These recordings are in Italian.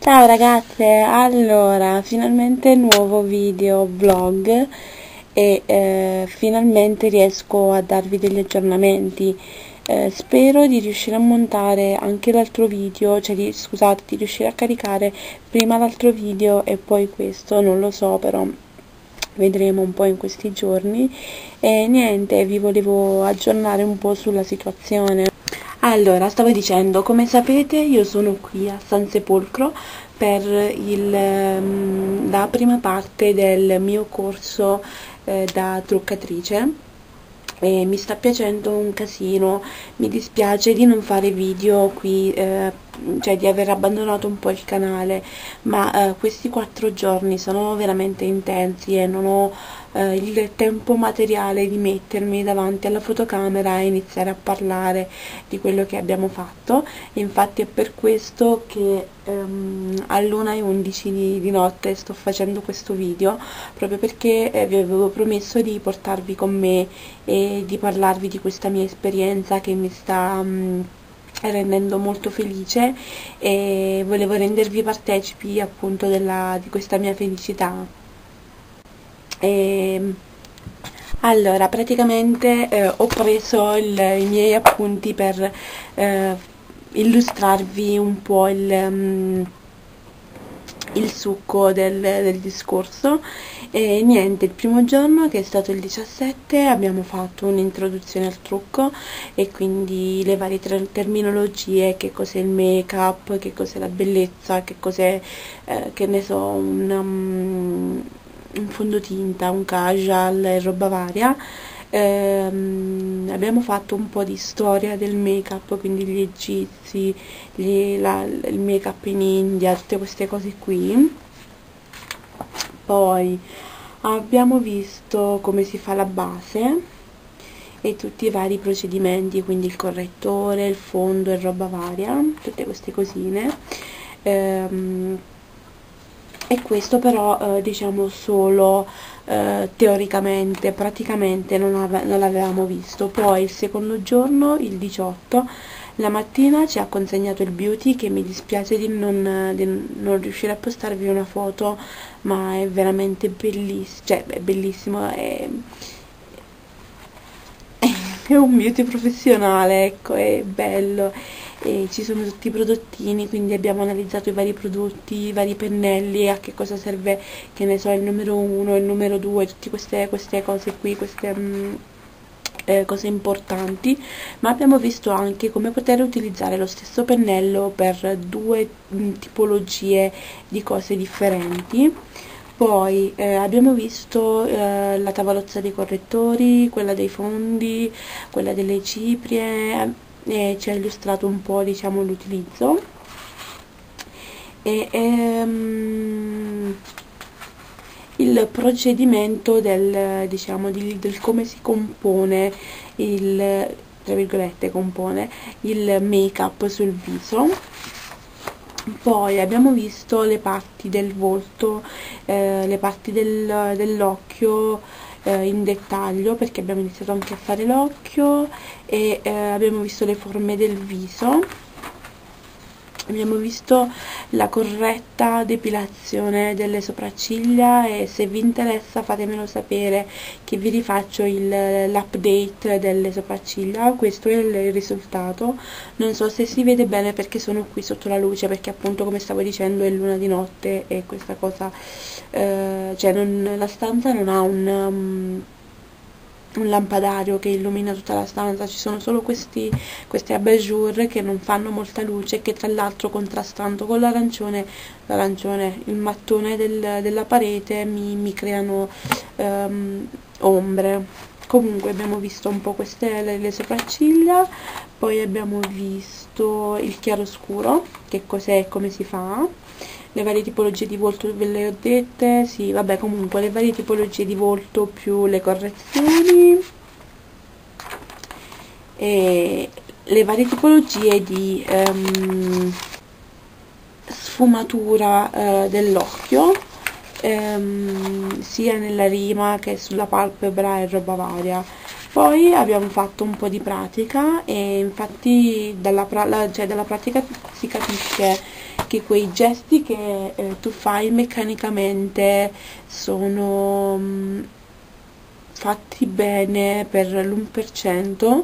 Ciao ragazze, allora finalmente nuovo video vlog e finalmente riesco a darvi degli aggiornamenti. Spero di riuscire a montare anche l'altro video, scusate, di riuscire a caricare prima l'altro video e poi questo, non lo so, però vedremo un po' in questi giorni. E niente, vi volevo aggiornare un po' sulla situazione. Allora, stavo dicendo, come sapete io sono qui a San Sepolcro per la prima parte del mio corso da truccatrice e mi sta piacendo un casino. Mi dispiace di non fare video qui, cioè di aver abbandonato un po' il canale, ma questi 4 giorni sono veramente intensi e non ho il tempo materiale di mettermi davanti alla fotocamera e iniziare a parlare di quello che abbiamo fatto. Infatti è per questo che all'1:11 di notte sto facendo questo video, proprio perché vi avevo promesso di portarvi con me e di parlarvi di questa mia esperienza che mi sta rendendo molto felice, e volevo rendervi partecipi appunto di questa mia felicità. Allora, praticamente ho preso i miei appunti per illustrarvi un po' il succo del discorso. E niente, il primo giorno, che è stato il 17, abbiamo fatto un'introduzione al trucco e quindi le varie terminologie, che cos'è il make up, che cos'è la bellezza, che cos'è che ne so, un fondotinta, un casual e roba varia. Abbiamo fatto un po' di storia del make up, quindi gli egizi, il make up in India, tutte queste cose qui. Poi abbiamo visto come si fa la base e tutti i vari procedimenti, quindi il correttore, il fondo e roba varia, tutte queste cosine. E questo però diciamo solo teoricamente, praticamente non l'avevamo visto. Poi il secondo giorno, il 18, la mattina ci ha consegnato il beauty, che mi dispiace di non riuscire a postarvi una foto, ma è veramente bellissimo, cioè è bellissimo, è un beauty professionale, ecco, è bello. E ci sono tutti i prodottini, quindi abbiamo analizzato i vari prodotti, i vari pennelli, a che cosa serve, che ne so, il numero 1, il numero 2, tutte queste cose qui, queste cose importanti. Ma abbiamo visto anche come poter utilizzare lo stesso pennello per due tipologie di cose differenti. Poi abbiamo visto la tavolozza dei correttori, quella dei fondi, quella delle ciprie, e ci ha illustrato un po', diciamo, l'utilizzo. E il procedimento diciamo, del come si compone tra virgolette, compone il make up sul viso. Poi abbiamo visto le parti del volto, le parti dell'occhio in dettaglio, perché abbiamo iniziato anche a fare l'occhio, e abbiamo visto le forme del viso. Abbiamo visto la corretta depilazione delle sopracciglia, e se vi interessa fatemelo sapere, che vi rifaccio l'update delle sopracciglia. Questo è il risultato. Non so se si vede bene perché sono qui sotto la luce, perché appunto, come stavo dicendo, è l'una di notte e questa cosa, cioè la stanza non ha un lampadario che illumina tutta la stanza, ci sono solo questi abajur che non fanno molta luce, che tra l'altro, contrastando con l'arancione, il mattone della parete, mi creano ombre. Comunque abbiamo visto un po' queste le sopracciglia. Poi abbiamo visto il chiaroscuro, che cos'è e come si fa. Le varie tipologie di volto ve le ho dette, sì, vabbè, comunque le varie tipologie di volto più le correzioni e le varie tipologie di sfumatura dell'occhio, sia nella rima che sulla palpebra e roba varia. Poi abbiamo fatto un po' di pratica e infatti dalla pratica si capisce che quei gesti che tu fai meccanicamente sono fatti bene per l'1%,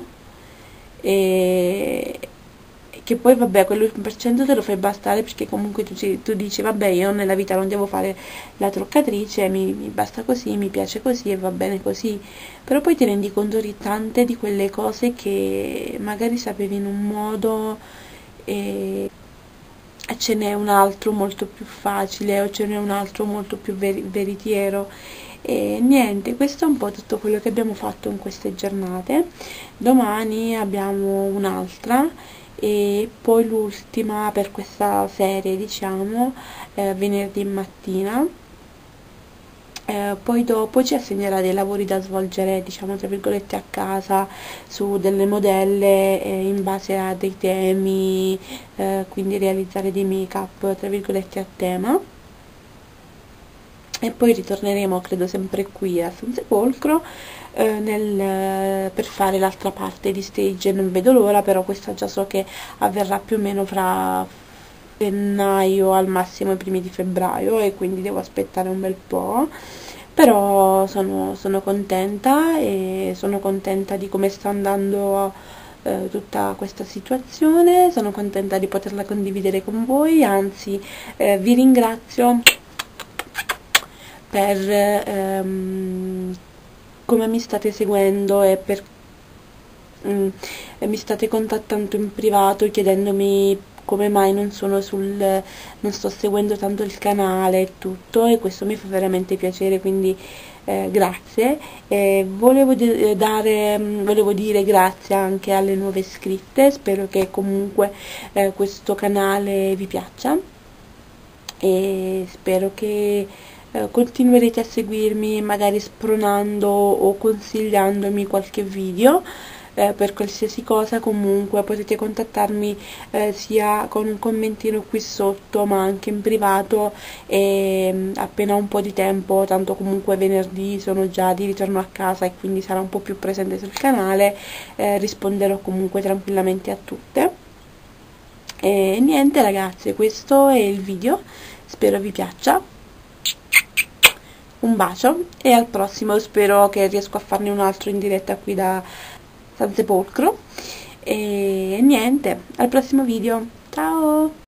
e che poi vabbè quell'1% te lo fai bastare, perché comunque tu dici vabbè, io nella vita non devo fare la truccatrice, mi basta così, mi piace così e va bene così. Però poi ti rendi conto di tante di quelle cose che magari sapevi in un modo e ce n'è un altro molto più facile, o ce n'è un altro molto più veritiero. E niente, questo è un po' tutto quello che abbiamo fatto in queste giornate. Domani abbiamo un'altra e poi l'ultima per questa serie, diciamo, venerdì mattina. Poi dopo ci assegnerà dei lavori da svolgere, diciamo tra virgolette, a casa, su delle modelle in base a dei temi, quindi realizzare dei make up tra virgolette a tema. E poi ritorneremo, credo, sempre qui a San Sepolcro per fare l'altra parte di stage. Non vedo l'ora, però questa già so che avverrà più o meno fra gennaio al massimo i primi di febbraio, e quindi devo aspettare un bel po'. Però sono contenta, e sono contenta di come sta andando tutta questa situazione, sono contenta di poterla condividere con voi, anzi vi ringrazio per come mi state seguendo e per mi state contattando in privato chiedendomi come mai non sto seguendo tanto il canale e tutto, e questo mi fa veramente piacere, quindi grazie. Volevo dire grazie anche alle nuove iscritte, spero che comunque questo canale vi piaccia, e spero che continuerete a seguirmi, magari spronando o consigliandomi qualche video. Per qualsiasi cosa comunque potete contattarmi sia con un commentino qui sotto, ma anche in privato, e appena ho un po' di tempo, tanto comunque venerdì sono già di ritorno a casa e quindi sarò un po' più presente sul canale, risponderò comunque tranquillamente a tutte. E niente ragazzi, questo è il video, spero vi piaccia. Un bacio e al prossimo, spero che riesco a farne un altro in diretta qui da San Sepolcro. E niente, al prossimo video, ciao!